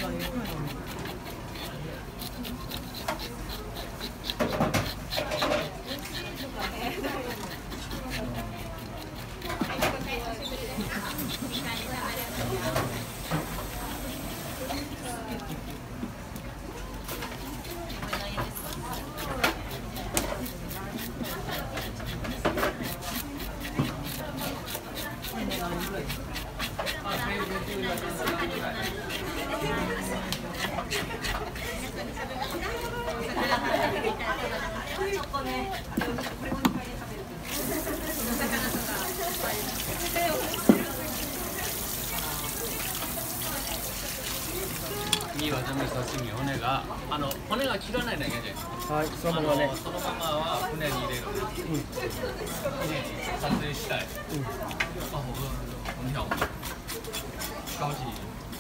いいわ、全部刺身、骨が骨が切らないといけないじゃないですか。はい、そのままね。そのままは船に入れる。撮影したい。あ、你好，高级。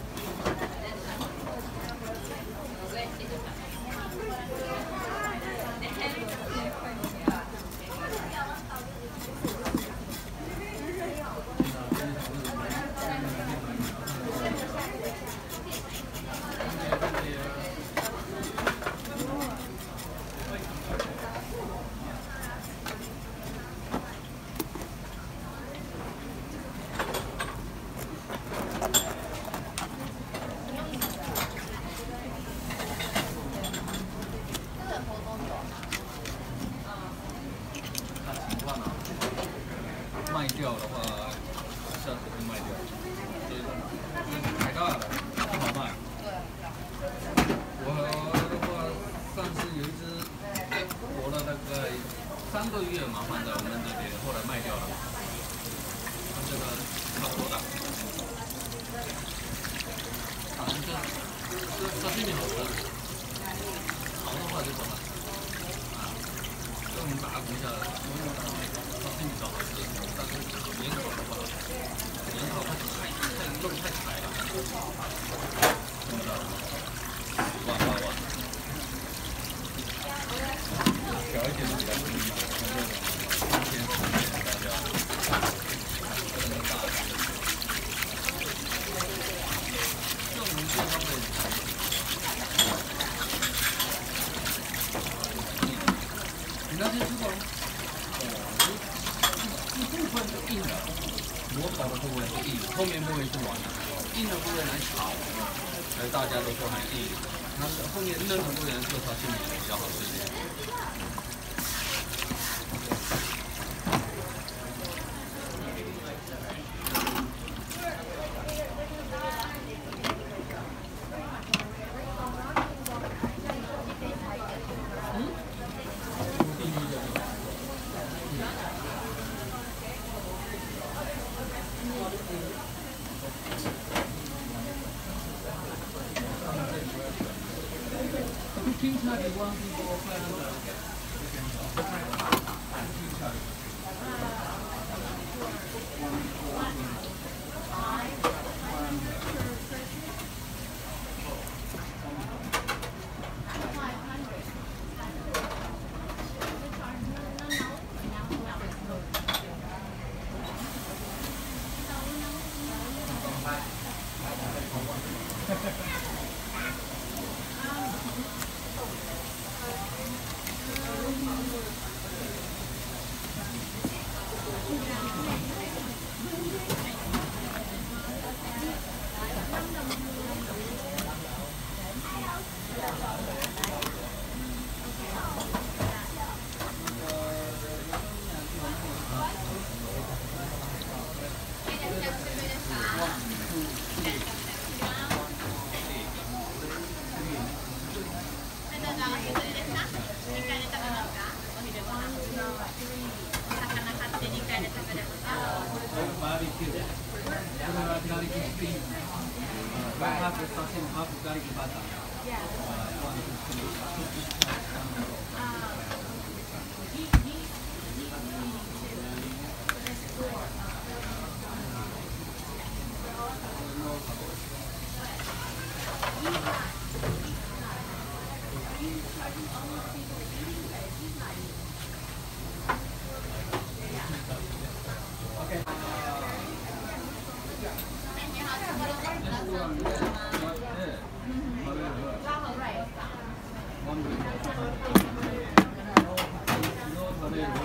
卖掉的话，下次会卖掉。海大的不好卖。我的话，上次有一只活了大概3个月嘛，放在我们这边，后来卖掉了。这个差不多大。这这面好吃，好的话就走了。这种大骨下来。这比较好吃，但是盐烤的话，盐烤它太肉太柴了，真的，哇，小一点的比较便宜，先大家，这么大，这种地方的，你那天吃过吗？一部分是硬的，磨烤的部分是硬，后面部分是软的。硬的部分来炒，大家都说还硬。那后面嫩的部分做炒心里比较好吃一点。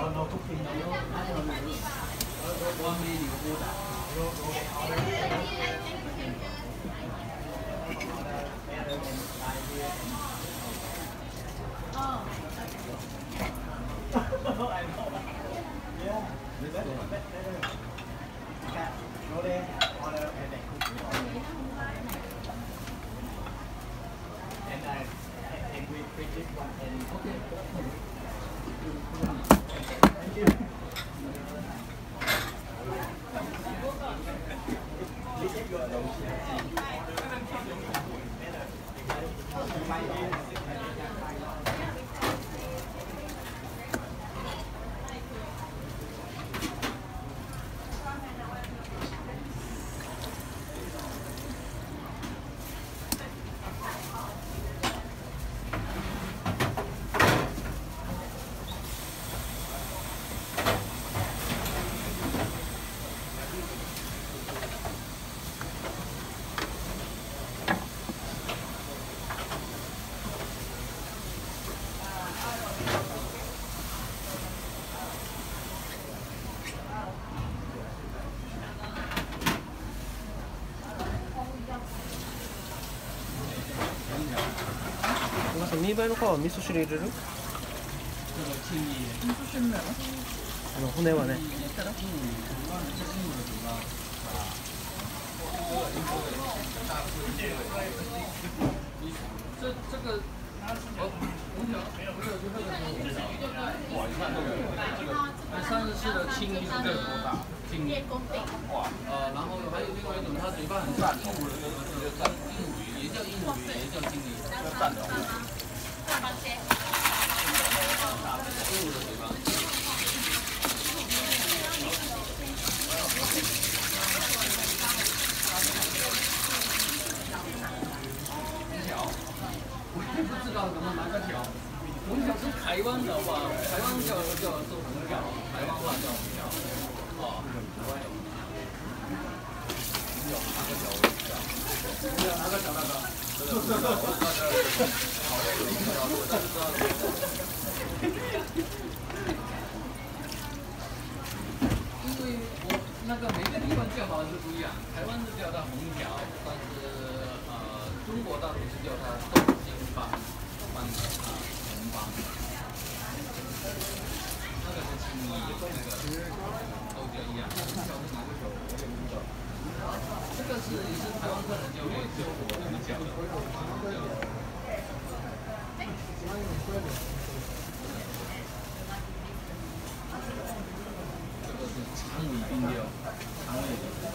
見栄えの皮は味噌汁入れる？ 味噌汁なの？ 骨はね。 这个，哇，你看这个，上次吃的青鱼是这个多大？青鱼，哇，然后还有另外一种，它嘴巴很大，鹦鹉的那个鹦鹉鱼，也叫鹦鹉鱼，也叫青鱼，叫蛋的。鹦鹉的嘴巴。不知道怎么拿个条，红条是台湾的话，台湾叫做红条，台湾话叫红条。哦，台湾有拿个条，拿个条那个，因为我那个每个地方叫法是不一样，台湾是叫它红条，但是中国大陆是叫它豆金帮。红帮，那个是青衣，那个都比较一样。这个是也是台湾客人就会我们讲的。这个是长尾冰雕，长尾的。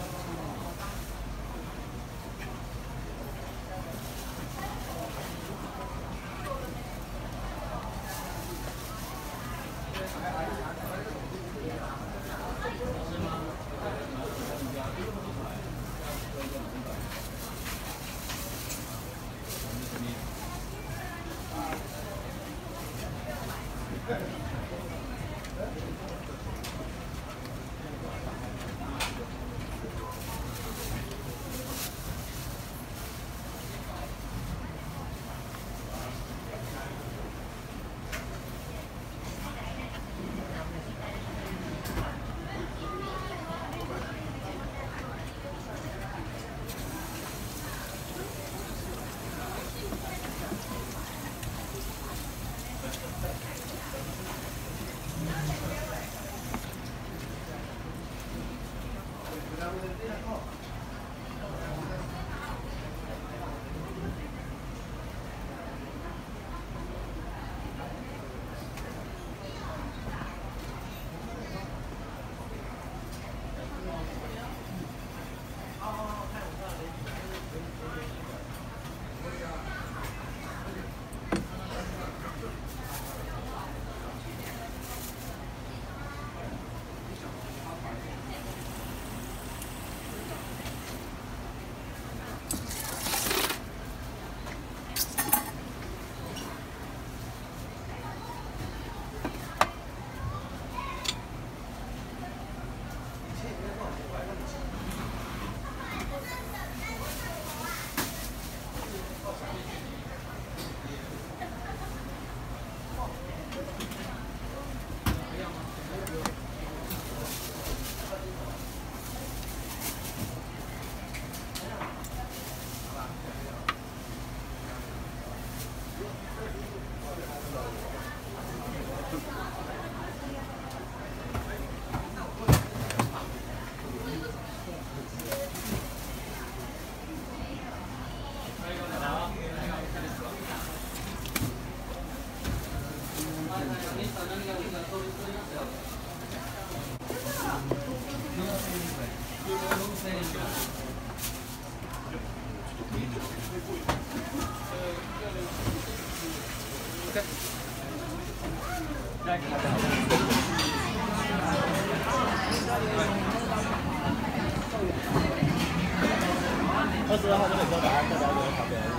22号就可以说把它代表给旁边。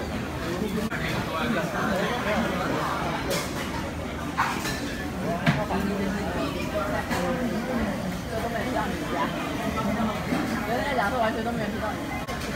都没提到你家，我在讲说完全都没有提到你。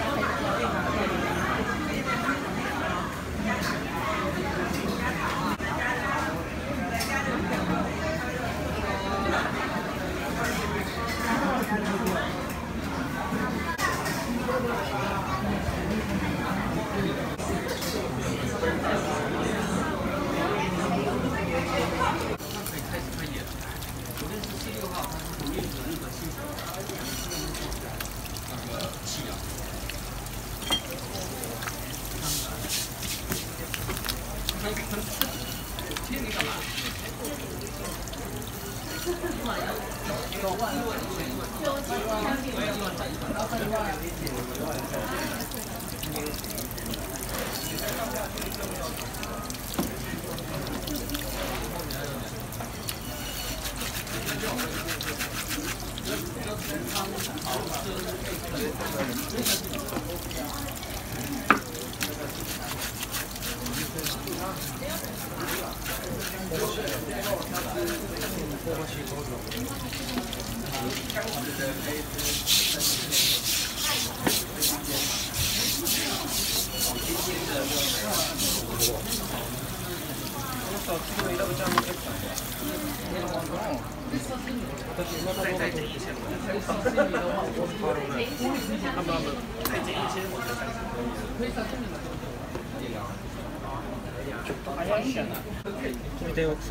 電話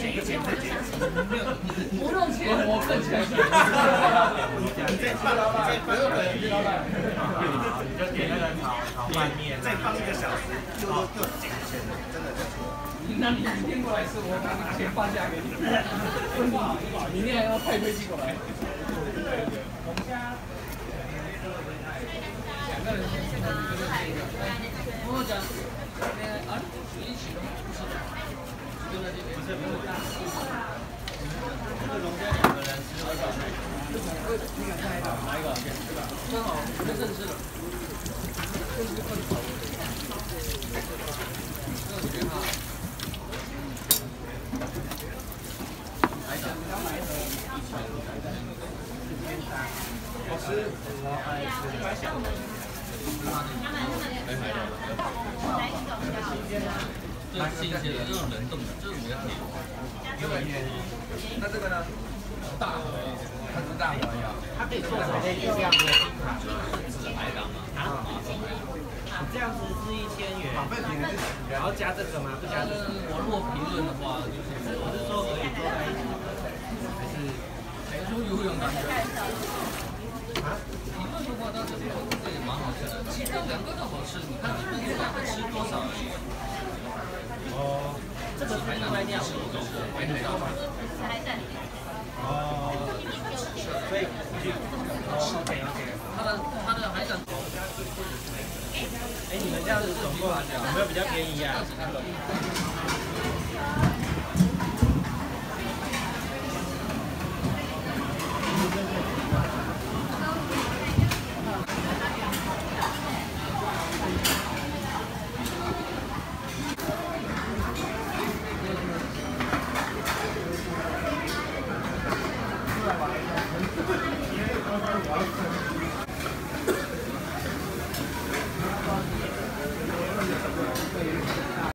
不用钱，我分钱。 你就点那个炒拌面，再放1个小时，又减钱了，真的。 那你明天过来吃，我拿钱放下给你。不好，明天还要派飞机过来。我们家2个人先吃，跟我讲，一起的吗？不是的，就在这边。不是，没有大。这个龙虾2个人吃多少？哪一个？正好，我们正式的。这是更好的。这个挺好。 我吃，我爱吃。 这是新鲜的，这种冷冻的，这种比较甜。 那这个呢？ 大河，它是大河呀。 它可以做成类似这样的海胆啊， 这样子是1000元，然后加这个吗？不加这个。 我如果评论的话，就是我是说可以做在一起， 还是说游泳感觉？啊？评论的话，倒是这个也蛮好吃的，其实2个都好吃，你看你们2个吃多少而已。 哦，这个是另外料理， 海胆吗？ 哦，所以OK， 它的海胆。 哎，你们这样子总共有没有比较便宜啊？